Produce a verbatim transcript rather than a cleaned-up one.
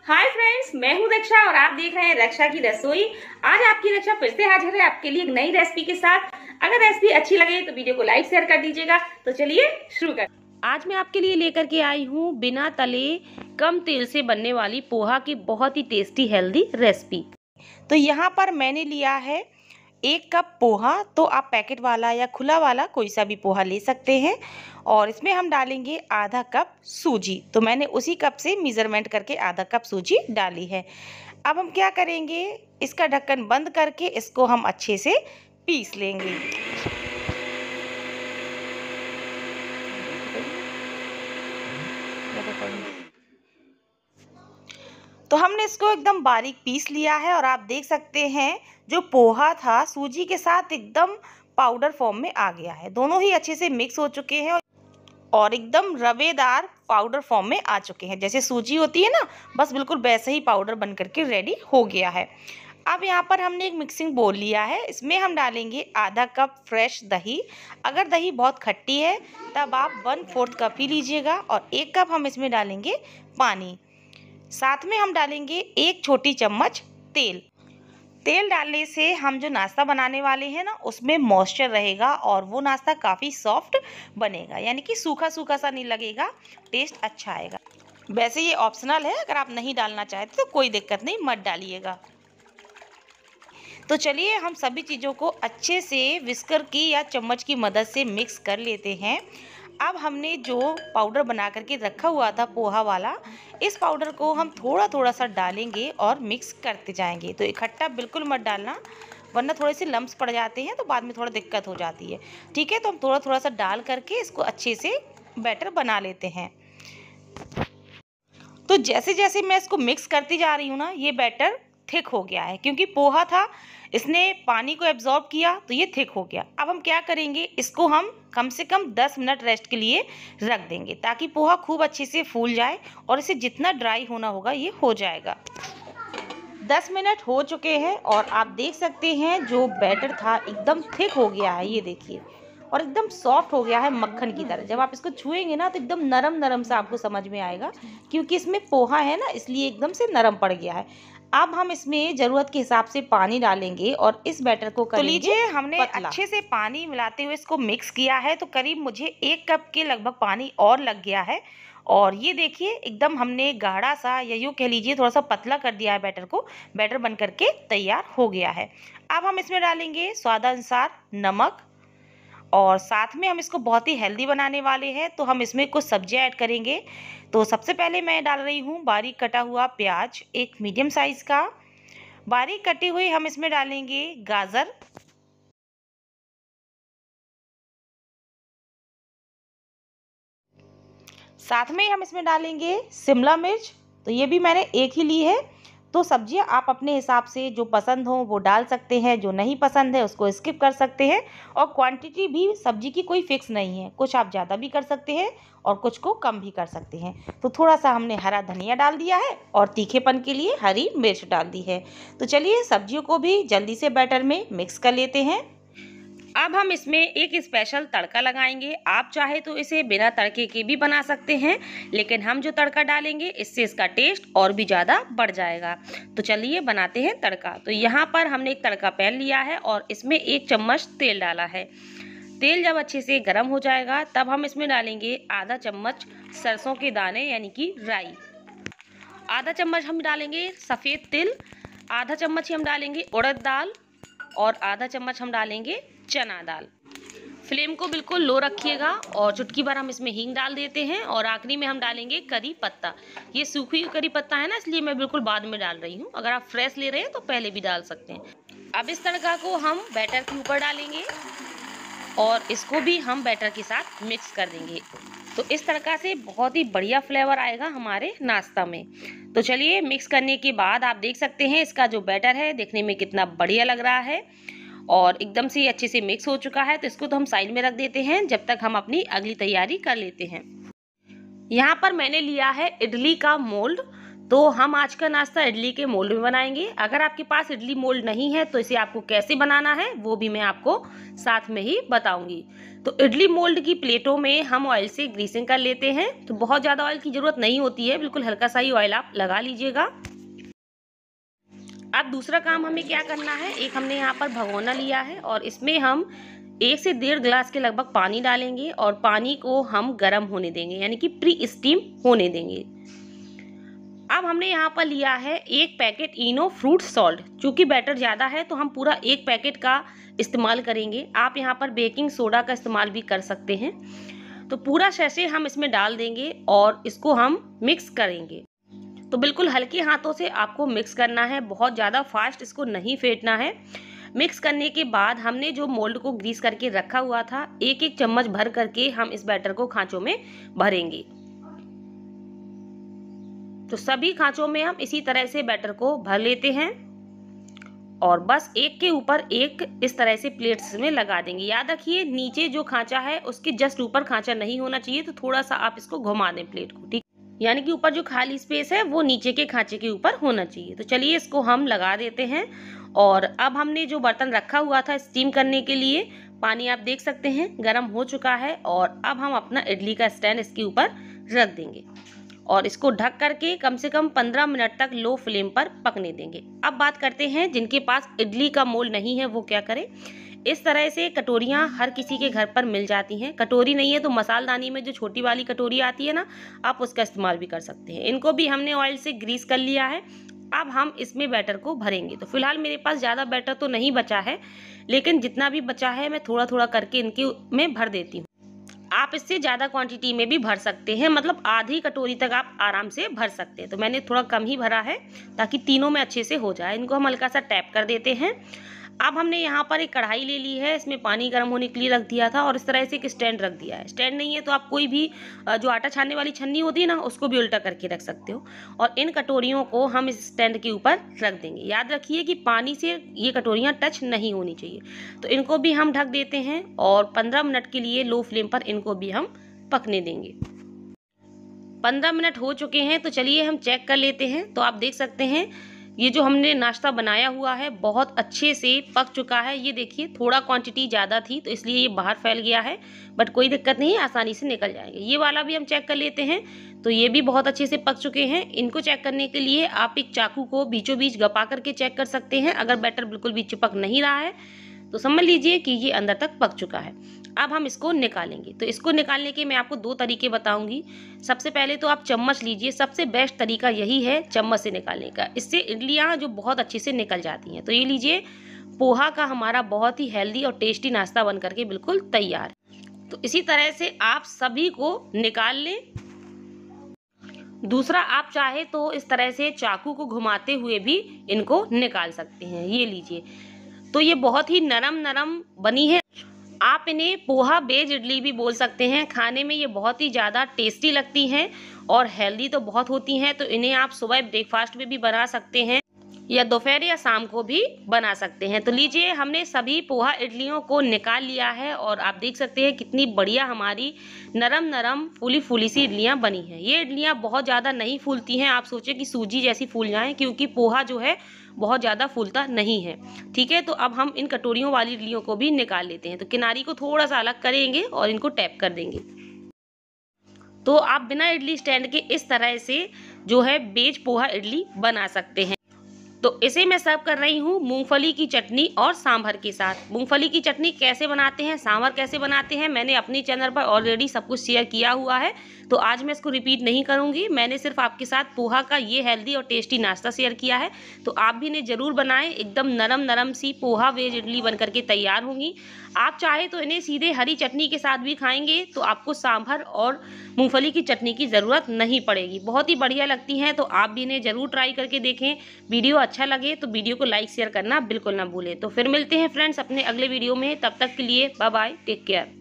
Hi friends, मैं हूं रक्षा और आप देख रहे हैं रक्षा की रसोई। आज आपकी रक्षा फिर से हाजिर है आपके लिए एक नई रेसिपी के साथ। अगर रेसिपी अच्छी लगे तो वीडियो को लाइक शेयर कर दीजिएगा। तो चलिए शुरू कर। आज मैं आपके लिए लेकर के आई हूँ बिना तले कम तेल से बनने वाली पोहा की बहुत ही टेस्टी हेल्दी रेसिपी। तो यहाँ पर मैंने लिया है एक कप पोहा। तो आप पैकेट वाला या खुला वाला कोई सा भी पोहा ले सकते हैं। और इसमें हम डालेंगे आधा कप सूजी। तो मैंने उसी कप से मेज़रमेंट करके आधा कप सूजी डाली है। अब हम क्या करेंगे, इसका ढक्कन बंद करके इसको हम अच्छे से पीस लेंगे। तो हमने इसको एकदम बारीक पीस लिया है और आप देख सकते हैं जो पोहा था सूजी के साथ एकदम पाउडर फॉर्म में आ गया है। दोनों ही अच्छे से मिक्स हो चुके हैं और एकदम रवेदार पाउडर फॉर्म में आ चुके हैं। जैसे सूजी होती है ना, बस बिल्कुल वैसे ही पाउडर बन करके रेडी हो गया है। अब यहाँ पर हमने एक मिक्सिंग बोल लिया है, इसमें हम डालेंगे आधा कप फ्रेश दही। अगर दही बहुत खट्टी है तब आप वन फोर्थ कप ही लीजिएगा। और एक कप हम इसमें डालेंगे पानी। साथ में हम डालेंगे एक छोटी चम्मच तेल। तेल डालने से हम जो नाश्ता बनाने वाले हैं ना, उसमें मॉइस्चर रहेगा और वो नाश्ता काफ़ी सॉफ्ट बनेगा, यानी कि सूखा सूखा सा नहीं लगेगा, टेस्ट अच्छा आएगा। वैसे ये ऑप्शनल है, अगर आप नहीं डालना चाहते तो कोई दिक्कत नहीं, मत डालिएगा। तो चलिए हम सभी चीज़ों को अच्छे से विस्कर की या चम्मच की मदद से मिक्स कर लेते हैं। अब हमने जो पाउडर बना करके रखा हुआ था पोहा वाला, इस पाउडर को हम थोड़ा थोड़ा सा डालेंगे और मिक्स करते जाएंगे। तो इकट्ठा बिल्कुल मत डालना, वरना थोड़े से लम्स पड़ जाते हैं तो बाद में थोड़ा दिक्कत हो जाती है। ठीक है, तो हम थोड़ा थोड़ा सा डाल करके इसको अच्छे से बैटर बना लेते हैं। तो जैसे जैसे मैं इसको मिक्स करती जा रही हूँ ना, ये बैटर थिक हो गया है, क्योंकि पोहा था इसने पानी को एब्जॉर्ब किया तो ये थिक हो गया। अब हम क्या करेंगे, इसको हम कम से कम दस मिनट रेस्ट के लिए रख देंगे ताकि पोहा खूब अच्छे से फूल जाए और इसे जितना ड्राई होना होगा ये हो जाएगा। दस मिनट हो चुके हैं और आप देख सकते हैं जो बैटर था एकदम थिक हो गया है, ये देखिए, और एकदम सॉफ्ट हो गया है मक्खन की तरह। जब आप इसको छुएंगे ना तो एकदम नरम नरम सा आपको समझ में आएगा, क्योंकि इसमें पोहा है ना, इसलिए एकदम से नरम पड़ गया है। अब हम इसमें ज़रूरत के हिसाब से पानी डालेंगे और इस बैटर को करेंगे। तो लीजिए, हमने अच्छे से पानी मिलाते हुए इसको मिक्स किया है। तो करीब मुझे एक कप के लगभग पानी और लग गया है। और ये देखिए एकदम हमने गाढ़ा सा, या यूँ कह लीजिए थोड़ा सा पतला कर दिया है बैटर को। बैटर बन करके तैयार हो गया है। अब हम इसमें डालेंगे स्वादानुसार नमक और साथ में हम इसको बहुत ही हेल्दी बनाने वाले हैं, तो हम इसमें कुछ सब्जियां ऐड करेंगे। तो सबसे पहले मैं डाल रही हूँ बारीक कटा हुआ प्याज, एक मीडियम साइज का। बारीक कटी हुई हम इसमें डालेंगे गाजर, साथ में हम इसमें डालेंगे शिमला मिर्च। तो ये भी मैंने एक ही ली है। तो सब्जियां आप अपने हिसाब से जो पसंद हो वो डाल सकते हैं, जो नहीं पसंद है उसको स्किप कर सकते हैं। और क्वांटिटी भी सब्जी की कोई फिक्स नहीं है, कुछ आप ज़्यादा भी कर सकते हैं और कुछ को कम भी कर सकते हैं। तो थोड़ा सा हमने हरा धनिया डाल दिया है और तीखेपन के लिए हरी मिर्च डाल दी है। तो चलिए सब्जियों को भी जल्दी से बैटर में मिक्स कर लेते हैं। अब हम इसमें एक स्पेशल तड़का लगाएंगे। आप चाहे तो इसे बिना तड़के के भी बना सकते हैं, लेकिन हम जो तड़का डालेंगे इससे इसका टेस्ट और भी ज़्यादा बढ़ जाएगा। तो चलिए बनाते हैं तड़का। तो यहाँ पर हमने एक तड़का पैन लिया है और इसमें एक चम्मच तेल डाला है। तेल जब अच्छे से गर्म हो जाएगा तब हम इसमें डालेंगे आधा चम्मच सरसों के दाने, यानी कि राई। आधा चम्मच हम डालेंगे सफ़ेद तिल, आधा चम्मच ही हम डालेंगे उड़द दाल और आधा चम्मच हम डालेंगे चना दाल। फ्लेम को बिल्कुल लो रखिएगा और चुटकी भर हम इसमें हींग डाल देते हैं। और आखिरी में हम डालेंगे करी पत्ता। ये सूखी करी पत्ता है ना, इसलिए मैं बिल्कुल बाद में डाल रही हूँ। अगर आप फ्रेश ले रहे हैं तो पहले भी डाल सकते हैं। अब इस तड़का को हम बैटर के ऊपर डालेंगे और इसको भी हम बैटर के साथ मिक्स कर देंगे। तो इस तड़का से बहुत ही बढ़िया फ्लेवर आएगा हमारे नाश्ता में। तो चलिए मिक्स करने के बाद आप देख सकते हैं इसका जो बैटर है देखने में कितना बढ़िया लग रहा है और एकदम से अच्छे से मिक्स हो चुका है। तो इसको तो हम साइड में रख देते हैं जब तक हम अपनी अगली तैयारी कर लेते हैं। यहाँ पर मैंने लिया है इडली का मोल्ड। तो हम आज का नाश्ता इडली के मोल्ड में बनाएंगे। अगर आपके पास इडली मोल्ड नहीं है तो इसे आपको कैसे बनाना है वो भी मैं आपको साथ में ही बताऊंगी। तो इडली मोल्ड की प्लेटों में हम ऑयल से ग्रीसिंग कर लेते हैं। तो बहुत ज़्यादा ऑयल की ज़रूरत नहीं होती है, बिल्कुल हल्का सा ही ऑयल आप लगा लीजिएगा। अब दूसरा काम हमें क्या करना है, एक हमने यहाँ पर भगोना लिया है और इसमें हम एक से डेढ़ गिलास के लगभग पानी डालेंगे और पानी को हम गर्म होने देंगे, यानी कि प्री स्टीम होने देंगे। अब हमने यहाँ पर लिया है एक पैकेट इनो फ्रूट सॉल्ट। चूँकि बैटर ज़्यादा है तो हम पूरा एक पैकेट का इस्तेमाल करेंगे। आप यहाँ पर बेकिंग सोडा का इस्तेमाल भी कर सकते हैं। तो पूरा सैशे हम इसमें डाल देंगे और इसको हम मिक्स करेंगे। तो बिल्कुल हल्के हाथों से आपको मिक्स करना है, बहुत ज़्यादा फास्ट इसको नहीं फेंटना है। मिक्स करने के बाद हमने जो मोल्ड को ग्रीस करके रखा हुआ था, एक एक चम्मच भर करके हम इस बैटर को खांचों में भरेंगे। तो सभी खांचों में हम इसी तरह से बैटर को भर लेते हैं और बस एक के ऊपर एक इस तरह से प्लेट्स में लगा देंगे। याद रखिए नीचे जो खांचा है उसके जस्ट ऊपर खांचा नहीं होना चाहिए, तो थोड़ा सा आप इसको घुमा दें प्लेट को, ठीक। यानी कि ऊपर जो खाली स्पेस है वो नीचे के खांचे के ऊपर होना चाहिए। तो चलिए इसको हम लगा देते हैं। और अब हमने जो बर्तन रखा हुआ था स्टीम करने के लिए, पानी आप देख सकते हैं गर्म हो चुका है और अब हम अपना इडली का स्टैंड इसके ऊपर रख देंगे और इसको ढक करके कम से कम पंद्रह मिनट तक लो फ्लेम पर पकने देंगे। अब बात करते हैं जिनके पास इडली का मोल्ड नहीं है वो क्या करें। इस तरह से कटोरियाँ हर किसी के घर पर मिल जाती हैं। कटोरी नहीं है तो मसालदानी में जो छोटी वाली कटोरी आती है ना, आप उसका इस्तेमाल भी कर सकते हैं। इनको भी हमने ऑयल से ग्रीस कर लिया है। अब हम इसमें बैटर को भरेंगे। तो फिलहाल मेरे पास ज़्यादा बैटर तो नहीं बचा है, लेकिन जितना भी बचा है मैं थोड़ा थोड़ा करके इनके में भर देती हूँ। आप इससे ज़्यादा क्वांटिटी में भी भर सकते हैं, मतलब आधी कटोरी तक आप आराम से भर सकते हैं। तो मैंने थोड़ा कम ही भरा है ताकि तीनों में अच्छे से हो जाए। इनको हम हल्का सा टैप कर देते हैं। अब हमने यहाँ पर एक कढ़ाई ले ली है, इसमें पानी गर्म होने के लिए रख दिया था और इस तरह से एक स्टैंड रख दिया है। स्टैंड नहीं है तो आप कोई भी जो आटा छानने वाली छन्नी होती है ना, उसको भी उल्टा करके रख सकते हो। और इन कटोरियों को हम इस स्टैंड के ऊपर रख देंगे। याद रखिए कि पानी से ये कटोरियाँ टच नहीं होनी चाहिए। तो इनको भी हम ढक देते हैं और पंद्रह मिनट के लिए लो फ्लेम पर इनको भी हम पकने देंगे। पंद्रह मिनट हो चुके हैं, तो चलिए हम चेक कर लेते हैं। तो आप देख सकते हैं ये जो हमने नाश्ता बनाया हुआ है बहुत अच्छे से पक चुका है। ये देखिए थोड़ा क्वांटिटी ज़्यादा थी तो इसलिए ये बाहर फैल गया है, बट कोई दिक्कत नहीं है, आसानी से निकल जाएंगे। ये वाला भी हम चेक कर लेते हैं। तो ये भी बहुत अच्छे से पक चुके हैं। इनको चेक करने के लिए आप एक चाकू को बीचों बीच गपा करके चेक कर सकते हैं। अगर बैटर बिल्कुल भी चिपक नहीं रहा है तो समझ लीजिए कि ये अंदर तक पक चुका है। अब हम इसको निकालेंगे। तो इसको निकालने के मैं आपको दो तरीके बताऊंगी। सबसे पहले तो आप चम्मच लीजिए, सबसे बेस्ट तरीका यही है चम्मच से निकालने का। इससे इडलियाँ जो बहुत अच्छे से निकल जाती हैं। तो ये लीजिए, पोहा का हमारा बहुत ही हेल्दी और टेस्टी नाश्ता बन करके बिल्कुल तैयार है। तो इसी तरह से आप सभी को निकाल लें। दूसरा, आप चाहे तो इस तरह से चाकू को घुमाते हुए भी इनको निकाल सकते हैं। ये लीजिए, तो ये बहुत ही नरम नरम बनी है। आप इन्हें पोहा बेज इडली भी बोल सकते हैं। खाने में ये बहुत ही ज़्यादा टेस्टी लगती हैं और हेल्दी तो बहुत होती हैं। तो इन्हें आप सुबह ब्रेकफास्ट में भी बना सकते हैं या दोपहर या शाम को भी बना सकते हैं। तो लीजिए, हमने सभी पोहा इडलियों को निकाल लिया है और आप देख सकते हैं कितनी बढ़िया हमारी नरम नरम फूली फूली सी इडलियाँ बनी हैं। ये इडलियाँ बहुत ज़्यादा नहीं फूलती हैं, आप सोचें कि सूजी जैसी फूल जाएं, क्योंकि पोहा जो है बहुत ज़्यादा फूलता नहीं है। ठीक है, तो अब हम इन कटोरियों वाली इडलियों को भी निकाल लेते हैं। तो किनारी को थोड़ा सा अलग करेंगे और इनको टैप कर देंगे। तो आप बिना इडली स्टैंड के इस तरह से जो है बेज पोहा इडली बना सकते हैं। तो इसे मैं सर्व कर रही हूँ मूंगफली की चटनी और सांभर के साथ। मूंगफली की चटनी कैसे बनाते हैं, सांभर कैसे बनाते हैं, मैंने अपने चैनल पर ऑलरेडी सब कुछ शेयर किया हुआ है, तो आज मैं इसको रिपीट नहीं करूँगी। मैंने सिर्फ आपके साथ पोहा का ये हेल्दी और टेस्टी नाश्ता शेयर किया है। तो आप भी इन्हें ज़रूर बनाएं। एकदम नरम नरम सी पोहा वेज इडली बन करके तैयार होंगी। आप चाहे तो इन्हें सीधे हरी चटनी के साथ भी खाएंगे, तो आपको सांभर और मूंगफली की चटनी की ज़रूरत नहीं पड़ेगी। बहुत ही बढ़िया लगती हैं। तो आप भी इन्हें ज़रूर ट्राई करके देखें। वीडियो अच्छा लगे तो वीडियो को लाइक शेयर करना बिल्कुल ना भूलें। तो फिर मिलते हैं फ्रेंड्स अपने अगले वीडियो में। तब तक के लिए बाय बाय, टेक केयर।